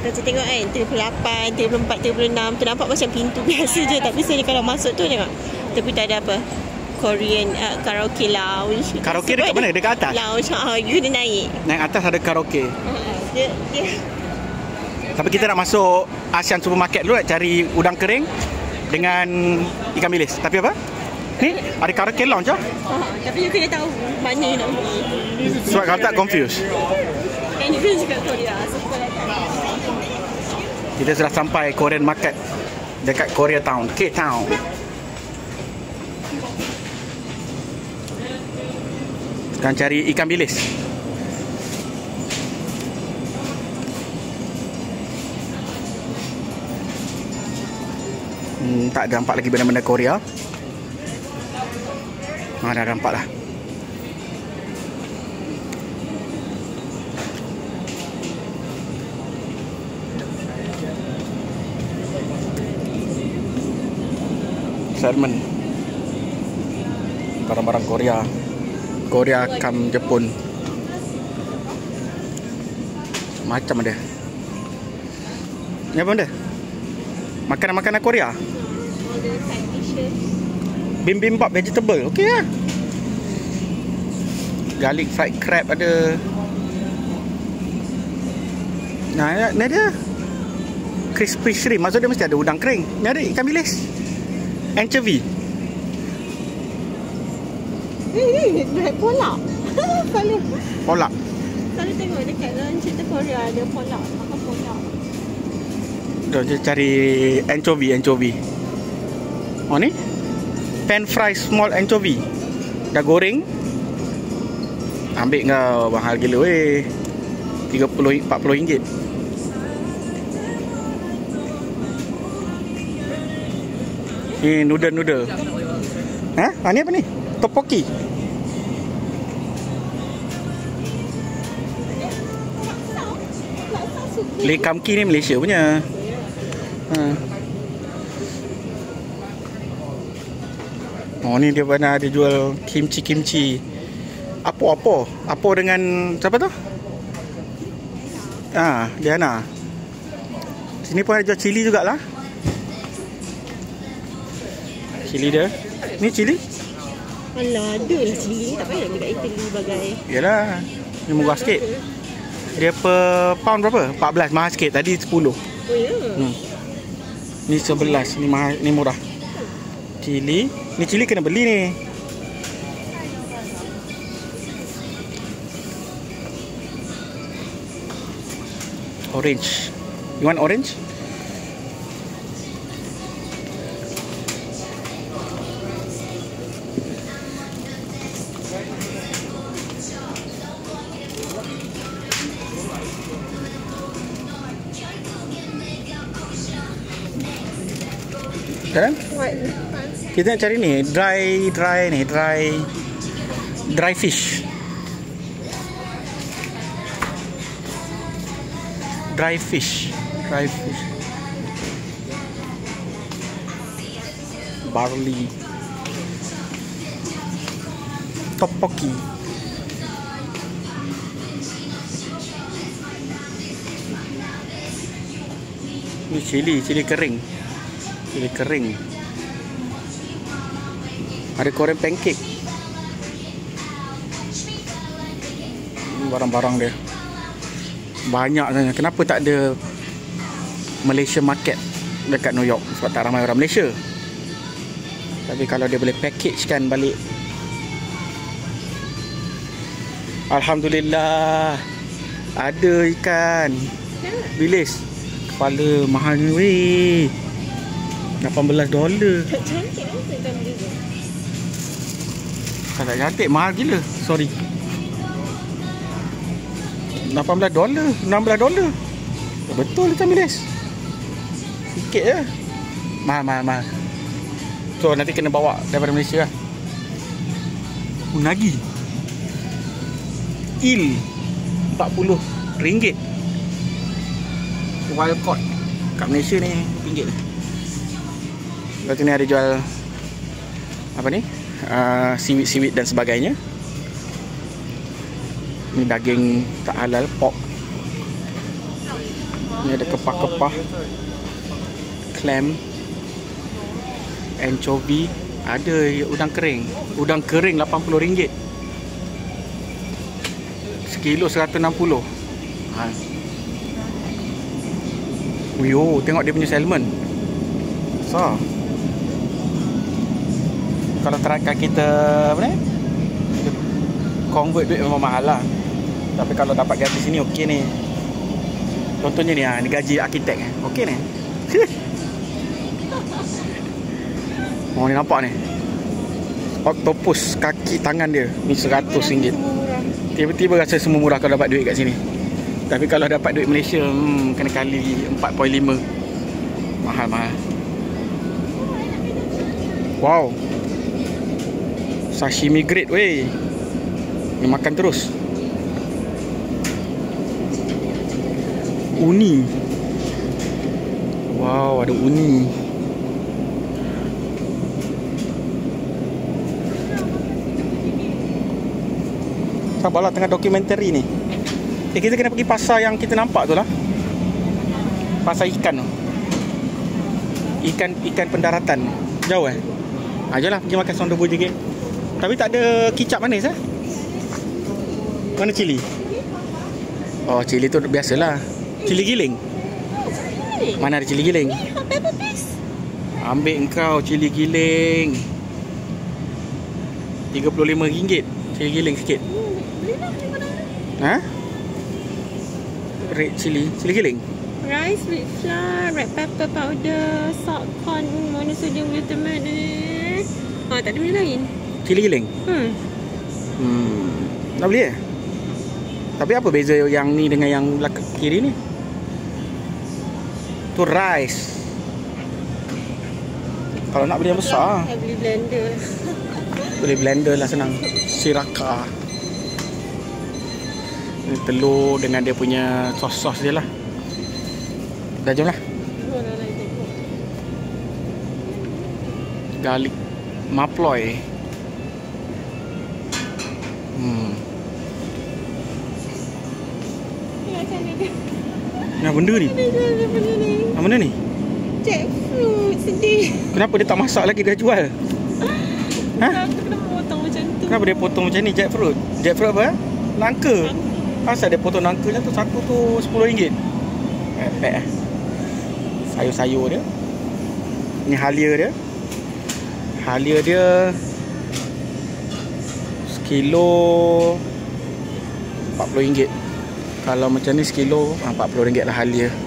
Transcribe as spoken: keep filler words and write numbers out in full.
Saya tengok kan tiga puluh lapan, tiga puluh empat, tiga puluh enam tu nampak macam pintu biasa je. Tapi sebenarnya kalau masuk tu tengok tapi tak ada apa Korean uh, karaoke lounge. Karaoke dekat mana? Dekat atas? Lounge, ha, you kena naik. Naik atas ada karaoke. Uh, dia, dia. Tapi kita nak masuk Asian Supermarket dulu nak cari udang kering dengan ikan bilis. Tapi apa? Ni ada karaoke lounge ah. Uh, tapi you kena tahu mana nak pergi. Sebab kalau tak confuse. And you kena cakap Korea. So, kita sudah sampai Korean Market dekat Korea Town, K-Town. Sekarang cari ikan bilis. Hmm, tak ada nampak lagi benda-benda Korea. Ah, dah nampak lah. Salmon, barang-barang Korea, Korea kam Jepun, macam ada. Ni apa benda? Makanan-makanan Korea. Bibimbap vegetable, okey lah. Garlic fried crab ada. Nah, ni ada crispy shrimp, maksud dia mesti ada udang kering. Ni ada ikan bilis. Anchovy. Ni ni polak. Selalu Polak. Selalu tengok dekat dalam cerita Korea ada polak, makan polak. Jom kita cari anchovy, anchovy. Oh ni pan fry small anchovy. Dah goreng. Ambil kau, mahal gila weh. tiga puluh empat puluh ringgit. Ni noodle-noodle. Ha? Ha, ni apa ni? Tteokbokki. Lee Kam Ki ni Malaysia punya. Ha. Oh ni dia pernah ada jual kimchi-kimchi. Apa-apa? Apa dengan siapa tu? Ah, Diana. Sini pun ada jual cili jugalah. Cili dia. Ni cili? Alah, ada lah cili. Tak payah dekat Italy bagai. Yalah. Ni murah sikit. Dia per pound berapa? empat belas. Mahal sikit. Tadi sepuluh. Oh ya? Hmm. Ni sebelas. Ni mahal. Ni murah. Cili. Ni cili kena beli ni. Orange. You want orange? Sekarang kita nak cari ni dry dry ni dry dry fish. Dry fish, dry fish. Barley. Tteokbokki. Ni cili, cili kering. Cili kering. Ada Korean pancake. Barang-barang dia banyak sebenarnya. Kenapa tak ada Malaysia Market dekat New York? Sebab tak ramai orang Malaysia. Tapi kalau dia boleh package kan balik. Alhamdulillah. Ada ikan bilis. Kepala mahalnya weh. lapan belas dolar. Cantik kan ikan bilis. Tak cantik, mahal gila. Sorry. lapan belas dolar, enam belas dolar. Betul ikan bilis. Sikit je. Mahal, mahal, mahal. So nanti kena bawa daripada Malaysia lah. Unagi. Il empat puluh ringgit. Wild caught kat Malaysia ni ringgit. Lepas tu ni ada jual apa ni? Uh, seaweed-seaweed dan sebagainya. Ni daging tak halal, pork. Ni ada kepah-kepah, clam, anchovy, ada udang kering. Udang kering lapan puluh ringgit. Sekilo seratus enam puluh. Ha. Uyo, tengok dia punya salmon. Besar. Kalau terakan kita apa ni? Convert duit memang mahal lah. Tapi kalau dapat gaji sini okey ni. Contohnya ni ha, ni gaji arkitek eh. Okey ni. Oh ni nampak ni. Octopus kaki tangan dia ni seratus ringgit. Tiba-tiba rasa semua murah kalau dapat duit kat sini. Tapi kalau dapat duit Malaysia, hmm, kena kali empat perpuluhan lima. Mahal-mahal. Wow. Sashimi grade weh. Ni makan terus. Uni. Wow, ada uni. Sabarlah, tengah dokumentari ni. Eh, kita kena pergi pasar yang kita nampak tu lah. Pasar ikan tu. Ikan ikan pendaratan. Jauh eh? Ajalah pergi makan son rebus je. Tapi tak ada kicap manis eh? Mana cili? Oh, cili tu biasalah. Cili giling. Mana ada cili giling? Ambil engkau cili giling. tiga puluh lima ringgit. Cili giling sikit. Ha? Red chili, cili giling. Rice with flour, red pepper powder, salt corn, monosodium glutamate ni. Oh, tak ada benda lain. Cili giling? Hmm. Hmm. Nak beli eh? Tapi apa beza yang ni dengan yang belakang kiri ni? Tu rice. Kalau nak beli yang besar, saya beli blender. boleh blender lah, senang. Siraka. Ini telur dengan dia punya sos-sos dia lah. Dah jom lah. Garlic maploy. Hmm. Yang benda ni? Yang benda ni? Jackfruit sedih. Kenapa dia tak masak lagi dah jual? Ha? Kenapa potong macam tu? Kenapa dia potong macam ni jackfruit? Jackfruit apa? Nangka. Asal dia potong nangka macam tu, satu tu sepuluh ringgit. Pepek eh. Sayur-sayur dia. Ni halia dia. Halia dia sekilo empat puluh ringgit. Kalau macam ni sekilo empat puluh ringgit lah halia.